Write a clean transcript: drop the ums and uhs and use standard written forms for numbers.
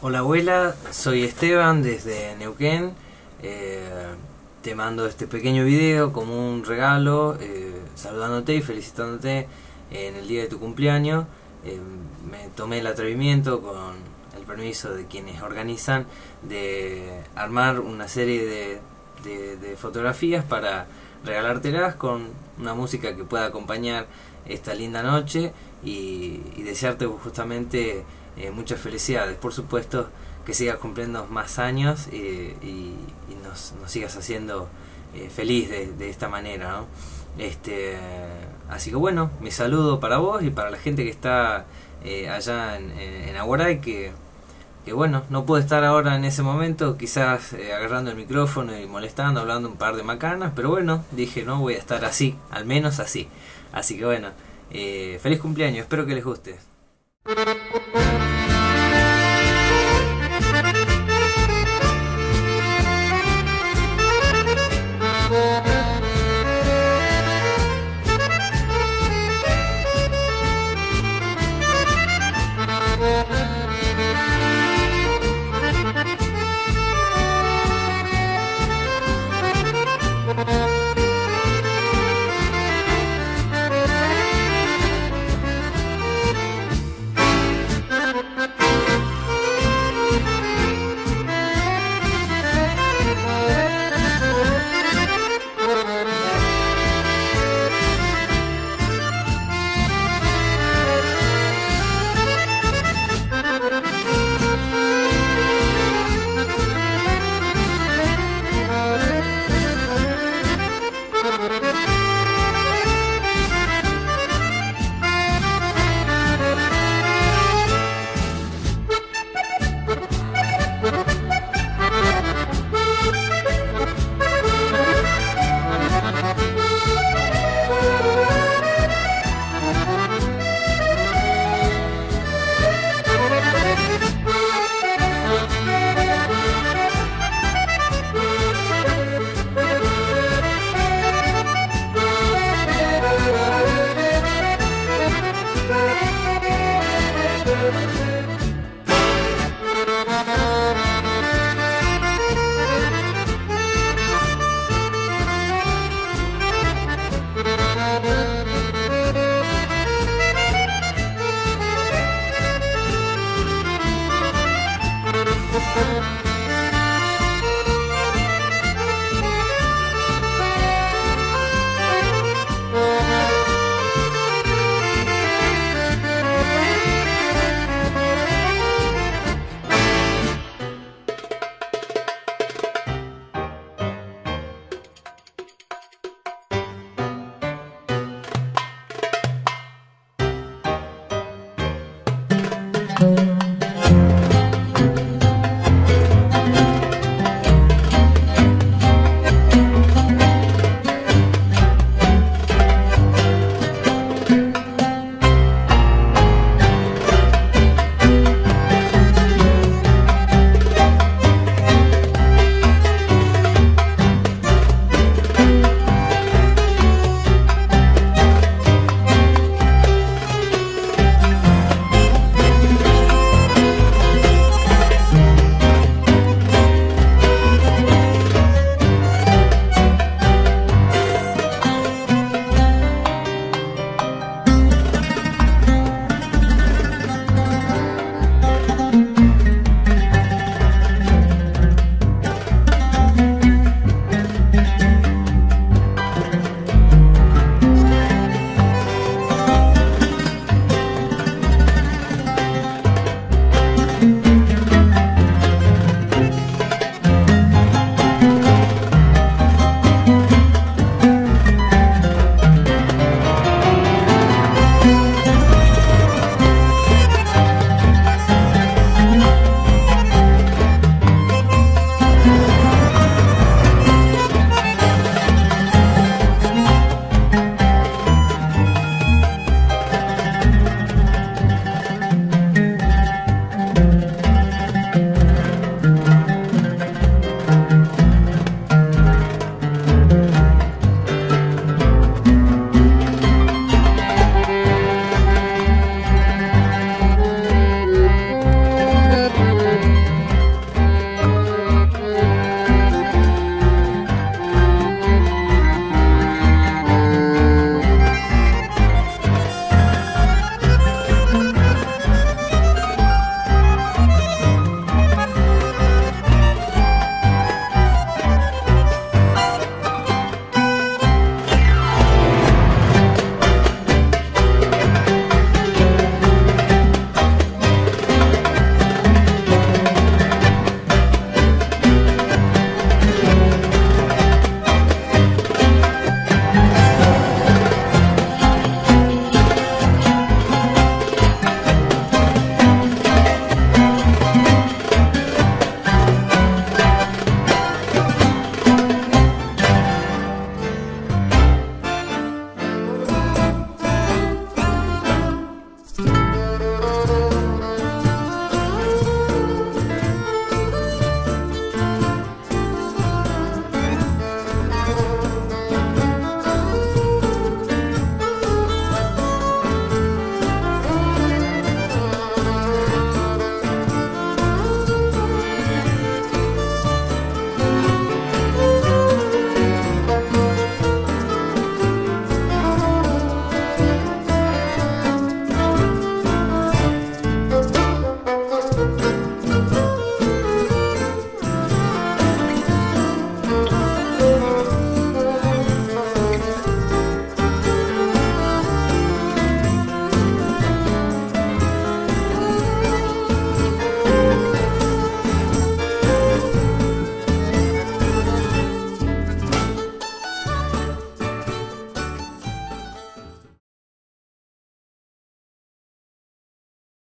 Hola abuela, soy Esteban desde Neuquén. Te mando este pequeño video como un regalo, saludándote y felicitándote en el día de tu cumpleaños. Me tomé el atrevimiento, con el permiso de quienes organizan, de armar una serie de fotografías para regalártelas con una música que pueda acompañar esta linda noche y desearte justamente muchas felicidades. Por supuesto, que sigas cumpliendo más años y nos sigas haciendo feliz de esta manera, ¿no? Así que bueno, mi saludo para vos y para la gente que está allá en Aguaray, que bueno, no puedo estar ahora en ese momento, quizás agarrando el micrófono y molestando, hablando un par de macanas, pero bueno, dije, no voy a estar así, al menos así. Así que bueno, feliz cumpleaños, espero que les guste.